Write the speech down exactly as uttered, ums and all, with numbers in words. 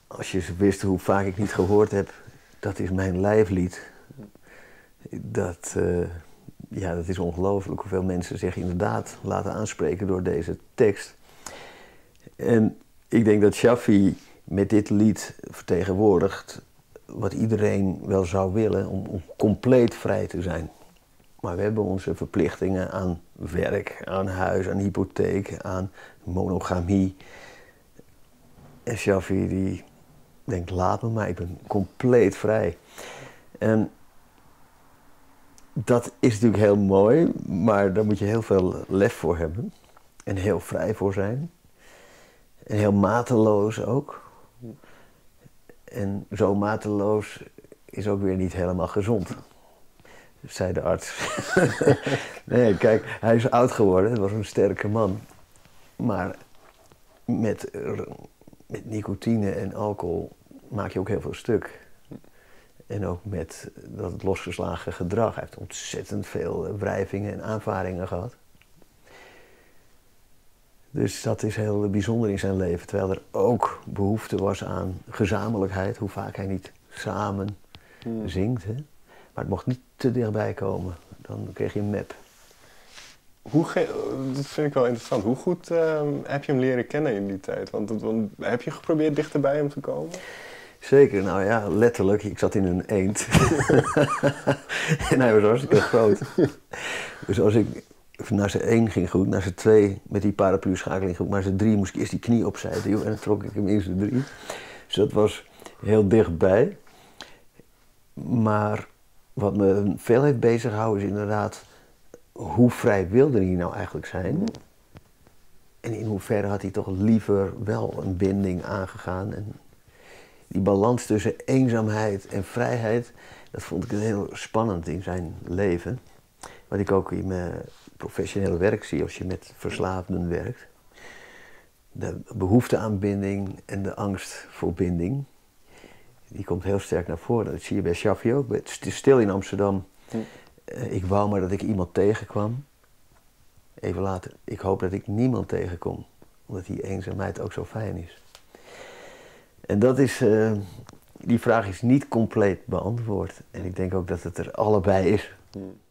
als je wist hoe vaak ik niet gehoord heb, dat is mijn lijflied. Dat, uh, ja, dat is ongelooflijk hoeveel mensen zich inderdaad laten aanspreken door deze tekst. En ik denk dat Shaffi met dit lied vertegenwoordigt wat iedereen wel zou willen, om, om compleet vrij te zijn. Maar we hebben onze verplichtingen aan werk, aan huis, aan hypotheek, aan monogamie. En Shaffi die denkt, laat me maar, ik ben compleet vrij. En dat is natuurlijk heel mooi, maar daar moet je heel veel lef voor hebben. En heel vrij voor zijn. En heel mateloos ook. En zo mateloos is ook weer niet helemaal gezond, zei de arts. Nee, kijk, hij is oud geworden, hij was een sterke man. Maar met, met nicotine en alcohol maak je ook heel veel stuk. En ook met dat losgeslagen gedrag. Hij heeft ontzettend veel wrijvingen en aanvaringen gehad. Dus dat is heel bijzonder in zijn leven. Terwijl er ook behoefte was aan gezamenlijkheid. Hoe vaak hij niet samen hmm. zingt. Hè? Maar het mocht niet te dichtbij komen. Dan kreeg je een map. Hoe dat vind ik wel interessant. Hoe goed uh, heb je hem leren kennen in die tijd? Want, want heb je geprobeerd dichterbij hem te komen? Zeker, nou ja, letterlijk. Ik zat in een eend. En hij was hartstikke groot. Dus als ik naar z'n één ging goed, naar z'n twee met die paraplu-schakeling goed, maar z'n drie moest ik eerst die knie opzij duwen en dan trok ik hem in z'n drie. Dus dat was heel dichtbij. Maar wat me veel heeft bezig gehouden is inderdaad, hoe vrij wilde hij nou eigenlijk zijn? En in hoeverre had hij toch liever wel een binding aangegaan? En die balans tussen eenzaamheid en vrijheid, dat vond ik heel spannend in zijn leven. Wat ik ook in mijn professionele werk zie als je met verslaafden werkt. De behoefte aan binding en de angst voor binding, die komt heel sterk naar voren. Dat zie je bij Shaffi ook. Het is stil in Amsterdam. Ik wou maar dat ik iemand tegenkwam. Even later, ik hoop dat ik niemand tegenkom. Omdat die eenzaamheid ook zo fijn is. En dat is, uh, die vraag is niet compleet beantwoord. En ik denk ook dat het er allebei is.